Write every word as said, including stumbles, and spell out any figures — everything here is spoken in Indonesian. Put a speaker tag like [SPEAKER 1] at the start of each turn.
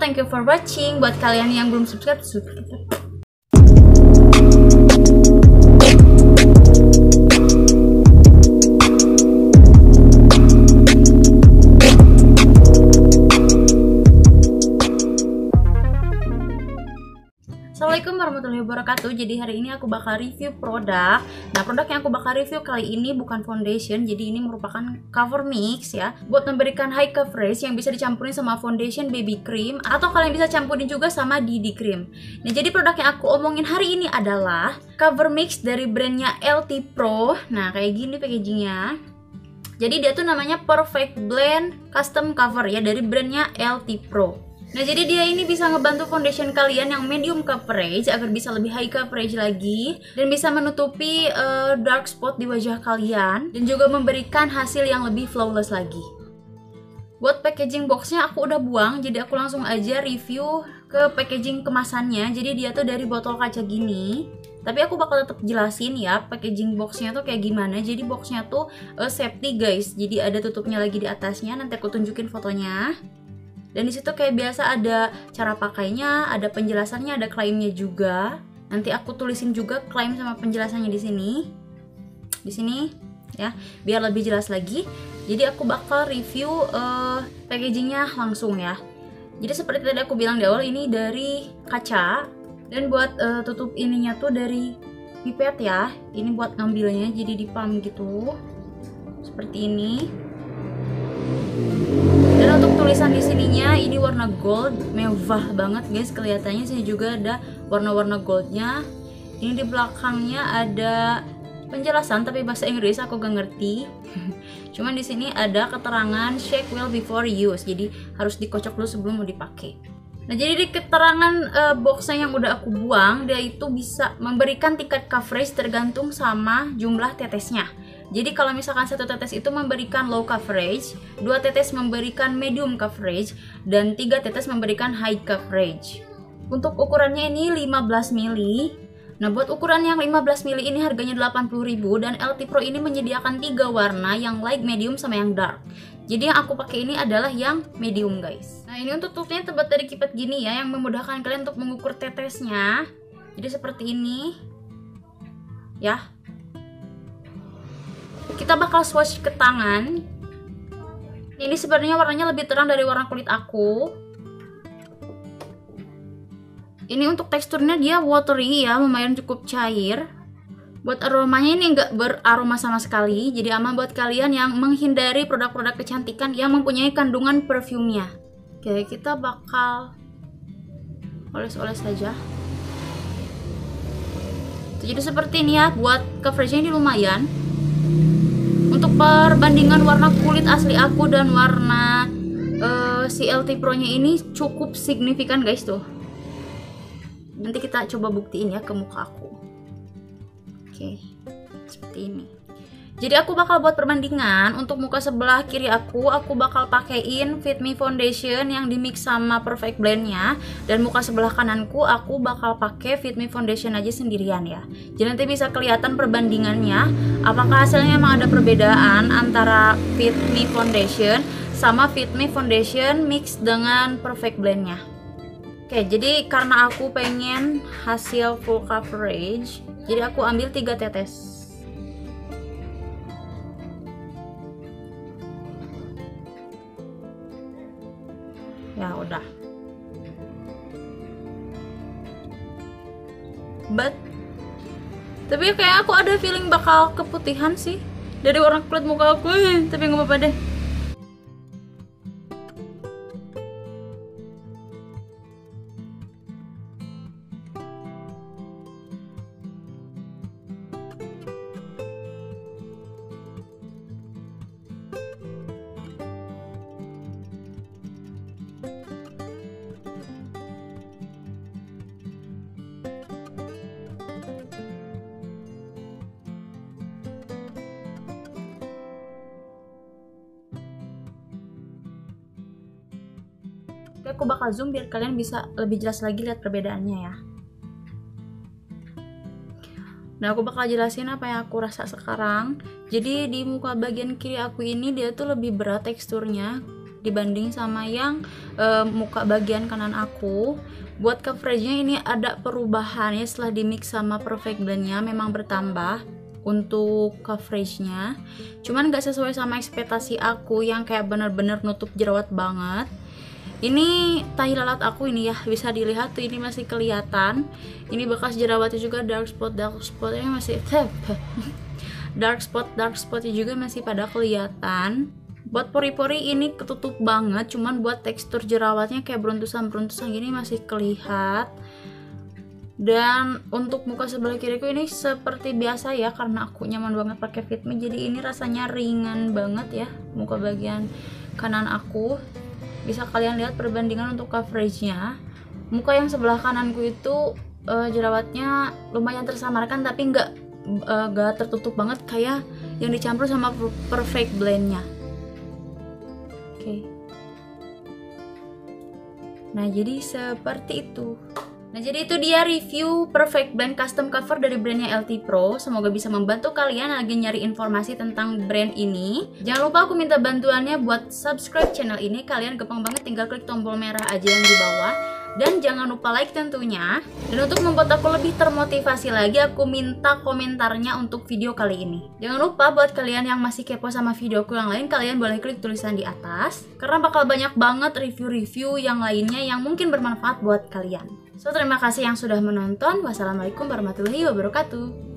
[SPEAKER 1] thank you for watching. Buat kalian yang belum subscribe, subscribe. Assalamualaikum warahmatullahi wabarakatuh. Jadi hari ini aku bakal review produk. Nah, produk yang aku bakal review kali ini bukan foundation, jadi ini merupakan cover mix ya, buat memberikan high coverage yang bisa dicampurin sama foundation baby cream, atau kalian bisa campurin juga sama D D cream. Nah, jadi produk yang aku omongin hari ini adalah cover mix dari brandnya L T Pro. Nah, kayak gini packagingnya. Jadi dia tuh namanya Perfect Blend Custom Cover ya, dari brandnya L T Pro. Nah, jadi dia ini bisa ngebantu foundation kalian yang medium coverage agar bisa lebih high coverage lagi, dan bisa menutupi uh, dark spot di wajah kalian, dan juga memberikan hasil yang lebih flawless lagi. Buat packaging boxnya aku udah buang, jadi aku langsung aja review ke packaging kemasannya. Jadi dia tuh dari botol kaca gini, tapi aku bakal tetap jelasin ya packaging boxnya tuh kayak gimana. Jadi boxnya tuh uh, safety guys, jadi ada tutupnya lagi di atasnya, nanti aku tunjukin fotonya. Dan disitu kayak biasa ada cara pakainya, ada penjelasannya, ada klaimnya juga. Nanti aku tulisin juga klaim sama penjelasannya di sini, di sini ya, biar lebih jelas lagi. Jadi aku bakal review uh, packagingnya langsung ya. Jadi seperti tadi aku bilang di awal, ini dari kaca, dan buat uh, tutup ininya tuh dari pipet ya. Ini buat ngambilnya, jadi di palm gitu, seperti ini. Dan untuk tulisan di sininya ini warna gold, mewah banget guys kelihatannya. Sini juga ada warna-warna goldnya. Ini di belakangnya ada penjelasan tapi bahasa Inggris, aku gak ngerti. Cuman di sini ada keterangan shake well before use, jadi harus dikocok dulu sebelum mau dipakai. Nah, jadi di keterangan uh, boxnya yang udah aku buang, dia itu bisa memberikan tingkat coverage tergantung sama jumlah tetesnya. Jadi kalau misalkan satu tetes itu memberikan low coverage, dua tetes memberikan medium coverage, dan tiga tetes memberikan high coverage. Untuk ukurannya ini lima belas mililiter. Nah, buat ukuran yang lima belas mililiter ini harganya delapan puluh ribu, dan L T Pro ini menyediakan tiga warna, yang light, medium, sama yang dark. Jadi yang aku pakai ini adalah yang medium guys. Nah, ini untuk tutupnya terbuat dari kipet gini ya, yang memudahkan kalian untuk mengukur tetesnya. Jadi seperti ini ya. Kita bakal swatch ke tangan. Ini sebenarnya warnanya lebih terang dari warna kulit aku. Ini untuk teksturnya dia watery ya, lumayan cukup cair. Buat aromanya ini enggak beraroma sama sekali, jadi aman buat kalian yang menghindari produk-produk kecantikan yang mempunyai kandungan perfumnya. Oke, kita bakal oles-oles saja. Jadi seperti ini ya, buat coveragenya ini lumayan. Untuk perbandingan warna kulit asli aku dan warna uh, si L T Pro nya ini cukup signifikan guys tuh. Nanti kita coba buktiin ya ke muka aku. Oke, seperti ini. Jadi aku bakal buat perbandingan. Untuk muka sebelah kiri aku, aku bakal pakein Fit Me Foundation yang dimix sama Perfect Blend-nya. Dan muka sebelah kananku, aku bakal pakai Fit Me Foundation aja sendirian ya. Jadi nanti bisa kelihatan perbandingannya, apakah hasilnya emang ada perbedaan antara Fit Me Foundation sama Fit Me Foundation mix dengan Perfect Blend-nya. Oke, jadi karena aku pengen hasil full coverage, jadi aku ambil tiga tetes. Ya udah. But tapi kayak aku ada feeling bakal keputihan sih dari warna kulit muka aku, tapi nggak apa-apa deh. Oke, aku bakal zoom biar kalian bisa lebih jelas lagi lihat perbedaannya ya. Nah, aku bakal jelasin apa yang aku rasa sekarang. Jadi di muka bagian kiri aku ini dia tuh lebih berat teksturnya dibanding sama yang uh, muka bagian kanan aku. Buat coveragenya ini ada perubahan ya, setelah di mix sama Perfect Blend-nya memang bertambah untuk coveragenya, cuman gak sesuai sama ekspektasi aku yang kayak bener-bener nutup jerawat banget. Ini tahi lalat aku ini ya, bisa dilihat tuh, ini masih kelihatan. Ini bekas jerawatnya juga, dark spot dark spotnya masih dark spot dark spotnya juga masih pada kelihatan. Buat pori-pori ini ketutup banget, cuman buat tekstur jerawatnya kayak beruntusan-beruntusan gini masih kelihatan. Dan untuk muka sebelah kiriku ini seperti biasa ya, karena aku nyaman banget pakai Fit Me, jadi ini rasanya ringan banget ya muka bagian kanan aku. Bisa kalian lihat perbandingan untuk coveragenya. Muka yang sebelah kananku itu uh, jerawatnya lumayan tersamarkan, tapi nggak uh, nggak tertutup banget kayak yang dicampur sama Perfect Blend-nya. Oke. Nah, jadi seperti itu. Nah, jadi itu dia review Perfect Blend Custom Cover dari brandnya L T Pro. Semoga bisa membantu kalian lagi nyari informasi tentang brand ini. Jangan lupa aku minta bantuannya buat subscribe channel ini. Kalian gampang banget, tinggal klik tombol merah aja yang di bawah. Dan jangan lupa like tentunya. Dan untuk membuat aku lebih termotivasi lagi, aku minta komentarnya untuk video kali ini. Jangan lupa buat kalian yang masih kepo sama videoku yang lain, kalian boleh klik tulisan di atas, karena bakal banyak banget review-review yang lainnya yang mungkin bermanfaat buat kalian. So, terima kasih yang sudah menonton. Wassalamualaikum warahmatullahi wabarakatuh.